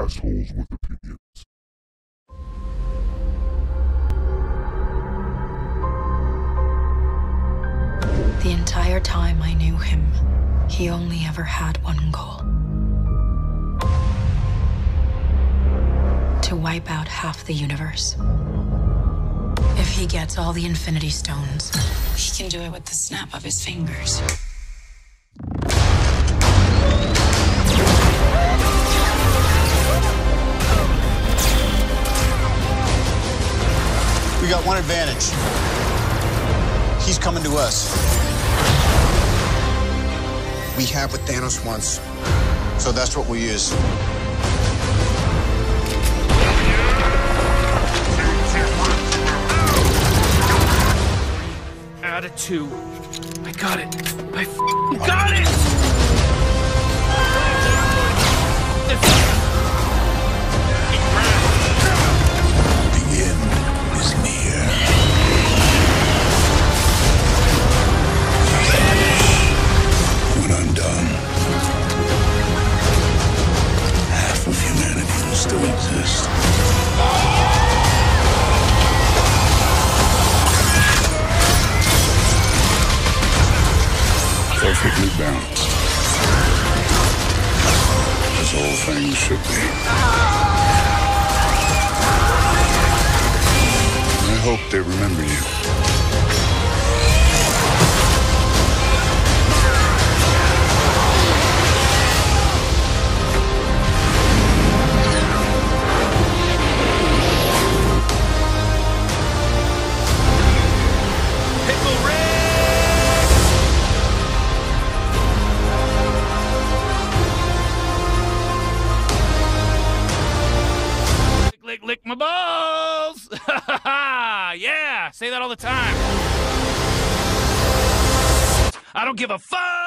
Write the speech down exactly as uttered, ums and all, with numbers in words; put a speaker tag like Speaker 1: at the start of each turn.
Speaker 1: assholes with opinions.
Speaker 2: The entire time I knew him, he only ever had one goal. To wipe out half the universe. If he gets all the Infinity Stones, he can do it with the snap of his fingers.
Speaker 3: We got one advantage. He's coming to us. We have what Thanos wants, so that's what we use.
Speaker 4: Out of two. I got it. I f***ing got it!
Speaker 1: The end is near. When I'm done, half of humanity will still exist. Perfectly balanced, as all things should be. I hope they remember you.
Speaker 4: Lick, lick my balls! Yeah, say that all the time. I don't give a fuck!